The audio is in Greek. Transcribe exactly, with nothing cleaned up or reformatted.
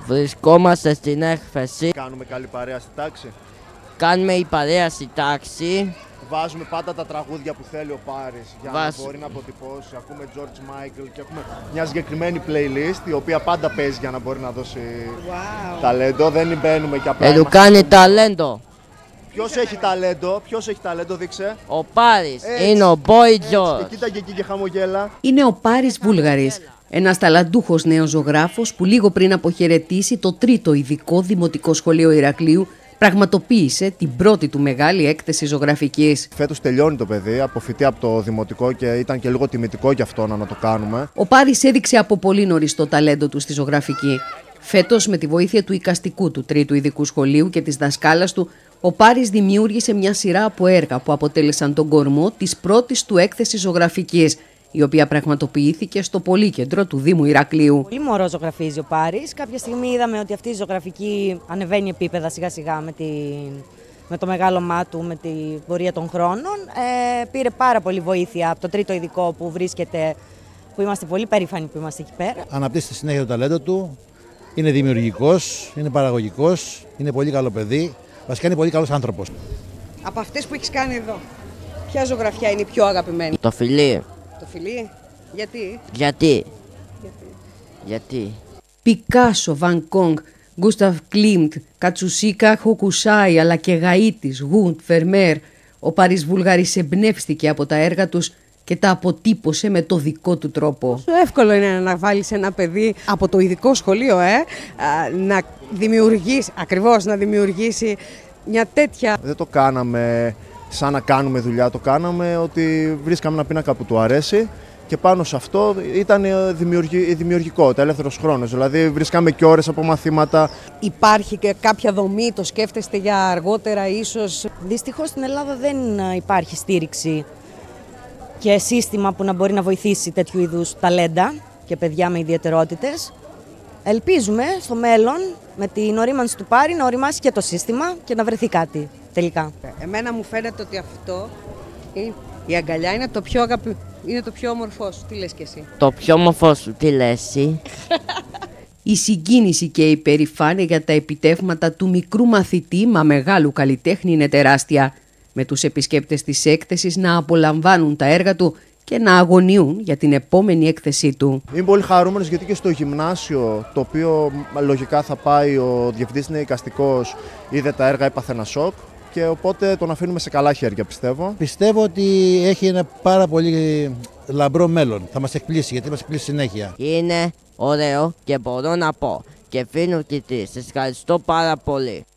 Βρισκόμαστε στην έκθεση. Κάνουμε καλή παρέα στη τάξη. Κάνουμε η παρέα στη τάξη. Βάζουμε πάντα τα τραγούδια που θέλει ο Πάρης για Βάζ... να μπορεί να αποτυπώσει. Ακούμε George Michael και έχουμε μια συγκεκριμένη playlist η οποία πάντα παίζει για να μπορεί να δώσει wow. ταλέντο. Δεν μπαίνουμε και απλά. Ε, του κάνει ταλέντο. Ποιος έχει ταλέντο, ποιος έχει ταλέντο, δείξε. Ο Πάρης, έτσι, είναι ο Boy George. Και κοίταγε εκεί και χαμογέλα. Είναι ο Πάρης Βούλγαρης, ένας ταλαντούχος νέος ζωγράφος που λίγο πριν αποχαιρετήσει το τρίτο ειδικό δημοτικό σχολείο Ηρακλείου, πραγματοποίησε την πρώτη του μεγάλη έκθεση ζωγραφικής. Φέτος τελειώνει το παιδί, αποφυτεί από το δημοτικό και ήταν και λίγο τιμητικό γι' αυτό να το κάνουμε. Ο Πάρης έδειξε από πολύ νωρίς το ταλέντο του στη ζωγραφική. Φέτος, με τη βοήθεια του οικαστικού του τρίτου ειδικού σχολείου και της δασκάλας του, ο Πάρης δημιούργησε μια σειρά από έργα που αποτέλεσαν τον κορμό της πρώτης του έκθεσης ζωγραφικής, η οποία πραγματοποιήθηκε στο Πολύκεντρο του Δήμου Ηρακλείου. Πολύ μωρό ζωγραφίζει ο Πάρης. Κάποια στιγμή είδαμε ότι αυτή η ζωγραφική ανεβαίνει επίπεδα σιγά σιγά με, τη, με το μεγάλωμά του, με την πορεία των χρόνων. Ε, πήρε πάρα πολύ βοήθεια από το τρίτο ειδικό που βρίσκεται, που είμαστε πολύ περήφανοι που είμαστε εκεί πέρα. Αναπτύσσει στη συνέχεια το ταλέντο του, είναι δημιουργικός, είναι παραγωγικός, είναι πολύ καλό παιδί, βασικά είναι πολύ καλός άνθρωπος. Από αυτές που έχεις κάνει εδώ, ποια ζωγραφιά είναι η πιο αγαπημένη? Το φιλί. Το φιλί, γιατί? Γιατί. Γιατί. Γιατί. Πικάσο, Βαν Κόγκ, Γκούσταβ Κλίμτ, Κατσουσίκα Χοκουσάι αλλά και Γαΐτης, Γουντ, Βερμέρ. Ο Πάρης Βούλγαρης εμπνεύστηκε από τα έργα τους και τα αποτύπωσε με το δικό του τρόπο. Πόσο εύκολο είναι να βάλεις ένα παιδί από το ειδικό σχολείο, ε, να δημιουργήσει, ακριβώς να δημιουργήσει μια τέτοια... Δεν το κάναμε σαν να κάνουμε δουλειά, το κάναμε ότι βρίσκαμε ένα πίνακα που του αρέσει και πάνω σε αυτό ήταν δημιουργη, δημιουργικότητα, ελεύθερος χρόνος. Δηλαδή βρίσκαμε και ώρες από μαθήματα. Υπάρχει και κάποια δομή, το σκέφτεστε για αργότερα ίσως? Δυστυχώς στην Ελλάδα δεν υπάρχει στήριξη και σύστημα που να μπορεί να βοηθήσει τέτοιου είδους ταλέντα και παιδιά με ιδιαιτερότητες. Ελπίζουμε στο μέλλον με την ορίμανση του Πάρη να οριμάσει και το σύστημα και να βρεθεί κάτι τελικά. Εμένα μου φαίνεται ότι αυτό, η αγκαλιά είναι το πιο αγαπη... είναι το πιο όμορφό σου. Τι λες και εσύ? Το πιο όμορφό σου, τι λες εσύ? Η συγκίνηση και η περηφάνεια για τα επιτεύγματα του μικρού μαθητή μα μεγάλου καλλιτέχνη είναι τεράστια, με τους επισκέπτες της έκθεσης να απολαμβάνουν τα έργα του και να αγωνιούν για την επόμενη έκθεσή του. Είμαι πολύ χαρούμενος γιατί και στο γυμνάσιο, το οποίο λογικά θα πάει ο διευθυντής είναι εικαστικός, είδε τα έργα, έπαθε ένα σοκ και οπότε τον αφήνουμε σε καλά χέρια, πιστεύω. Πιστεύω ότι έχει ένα πάρα πολύ λαμπρό μέλλον. Θα μας εκπλήσει γιατί μας εκπλήσει συνέχεια. Είναι ωραίο και μπορώ να πω και φίλου και τη, σας ευχαριστώ πάρα πολύ.